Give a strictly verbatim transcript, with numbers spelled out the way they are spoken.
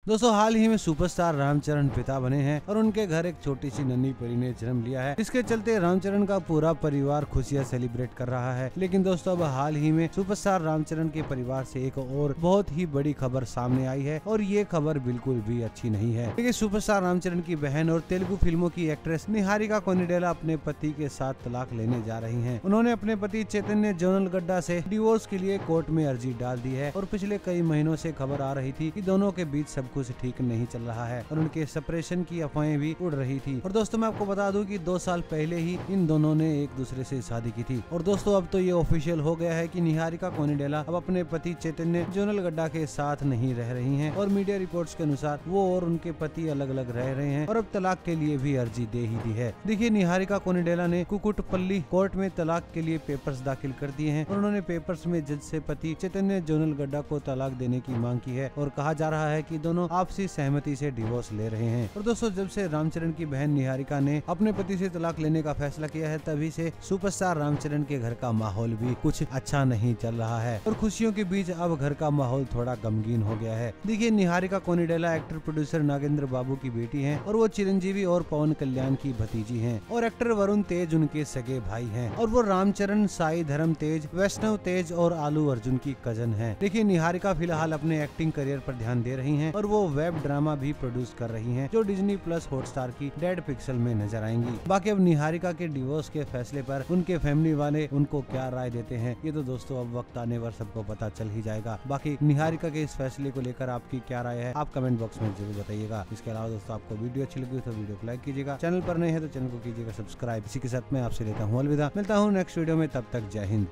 दोस्तों हाल ही में सुपरस्टार रामचरण पिता बने हैं और उनके घर एक छोटी सी नन्ही परी ने जन्म लिया है। इसके चलते रामचरण का पूरा परिवार खुशियां सेलिब्रेट कर रहा है। लेकिन दोस्तों अब हाल ही में सुपरस्टार रामचरण के परिवार से एक और बहुत ही बड़ी खबर सामने आई है और ये खबर बिल्कुल भी अच्छी नहीं है। देखिए सुपरस्टार रामचरण की बहन और तेलुगु फिल्मों की एक्ट्रेस निहारिका कोनिडेला अपने पति के साथ तलाक लेने जा रही है। उन्होंने अपने पति चैतन्य जोनलगड्डा से डिवोर्स के लिए कोर्ट में अर्जी डाल दी है और पिछले कई महीनों से खबर आ रही थी कि दोनों के बीच सब कुछ ठीक नहीं चल रहा है और उनके सेपरेशन की अफवाहें भी उड़ रही थी। और दोस्तों मैं आपको बता दूं कि दो साल पहले ही इन दोनों ने एक दूसरे से शादी की थी। और दोस्तों अब तो ये ऑफिशियल हो गया है कि निहारिका कोनिडेला अब अपने पति चैतन्य जोनलगड्डा के साथ नहीं रह रही हैं और मीडिया रिपोर्ट्स के अनुसार वो और उनके पति अलग अलग रह रहे हैं और अब तलाक के लिए भी अर्जी दे ही दी है। देखिए निहारिका कोनिडेला ने कुकुटपल्ली कोर्ट में तलाक के लिए पेपर्स दाखिल कर दिए हैं और उन्होंने पेपर्स में जज से पति चैतन्य जोनलगड्डा को तलाक देने की मांग की है और कहा जा रहा है कि दोनों आपसी सहमति से डिवोर्स ले रहे हैं। और दोस्तों जब से रामचरण की बहन निहारिका ने अपने पति से तलाक लेने का फैसला किया है तभी से सुपरस्टार रामचरण के घर का माहौल भी कुछ अच्छा नहीं चल रहा है और खुशियों के बीच अब घर का माहौल थोड़ा गमगीन हो गया है। देखिए निहारिका कोनिडेला एक्टर प्रोड्यूसर नागेंद्र बाबू की बेटी है और वो चिरंजीवी और पवन कल्याण की भतीजी है और एक्टर वरुण तेज उनके सगे भाई है और वो रामचरण, साई धर्म तेज, वैष्णव तेज और आलू अर्जुन की कजन है। देखिए निहारिका फिलहाल अपने एक्टिंग करियर पर ध्यान दे रही हैं और वो वेब ड्रामा भी प्रोड्यूस कर रही हैं जो डिज्नी प्लस हॉटस्टार की डेड पिक्सल में नजर आएंगी। बाकी अब निहारिका के डिवोर्स के फैसले पर उनके फैमिली वाले उनको क्या राय देते हैं ये तो दोस्तों अब वक्त आने पर सबको पता चल ही जाएगा। बाकी निहारिका के इस फैसले को लेकर आपकी क्या राय है आप कमेंट बॉक्स में जरूर बताइएगा। इसके अलावा दोस्तों आपको वीडियो अच्छी लगी तो वीडियो को लाइक कीजिएगा, चैनल पर नए हैं तो चैनल को कीजिएगा सब्सक्राइब। इसी के साथ मैं आपसे लेता हूँ अलविदा, मिलता हूँ नेक्स्ट वीडियो में, तब तक जय हिंद।